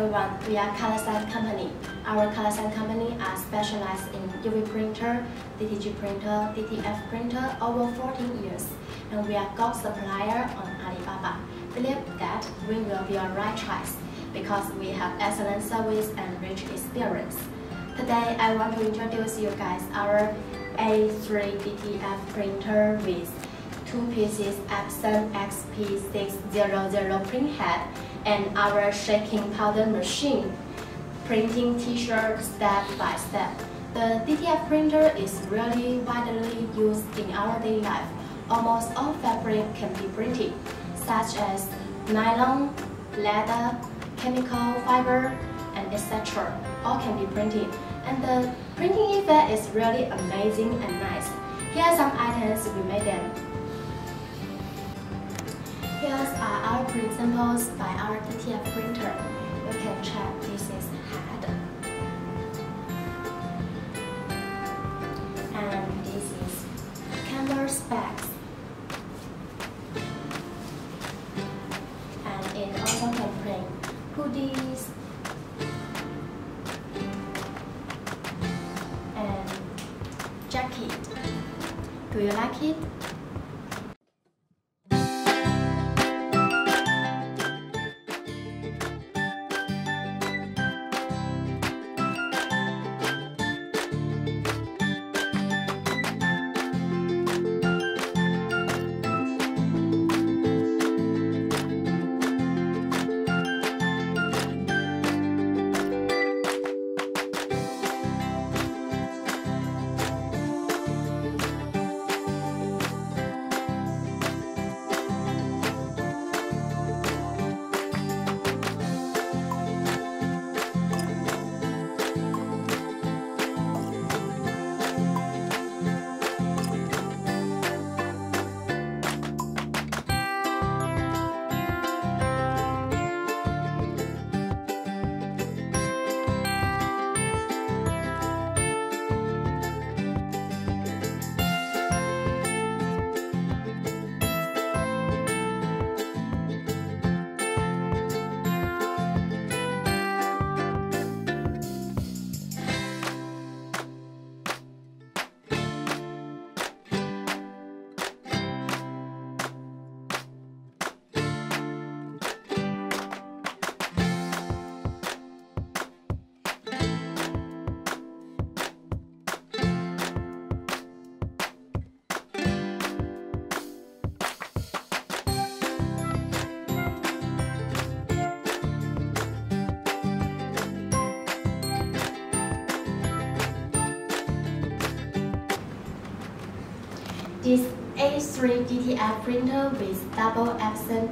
everyone, we are Coloursign Company. Our Coloursign Company are specialized in UV printer, DTG printer, DTF printer over 14 years, and we are gold supplier on Alibaba. Believe that we will be your right choice because we have excellent service and rich experience. Today, I want to introduce you guys our A3 DTF printer with 2 pieces Epson XP600 print head and our shaking powder machine, printing t-shirts step by step. The DTF printer is really widely used in our daily life. Almost all fabric can be printed, such as nylon, leather, chemical fiber, and etc. All can be printed, and the printing effect is really amazing and nice. Here are some items we made them. Here are our print samples by our DTF printer. You can check this is head, and this is canvas bags, and it also can print hoodies and jacket. Do you like it? This A3 DTF printer with double Epson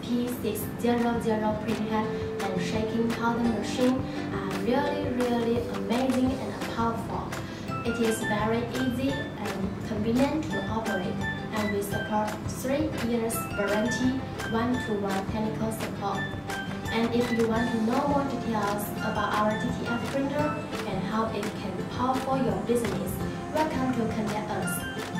XP600 print head and shaking powder machine are really amazing and powerful. It is very easy and convenient to operate, and we support 3 years warranty, 1-to-1 technical support. And if you want to know more details about our DTF printer and how it can power your business, welcome to contact us.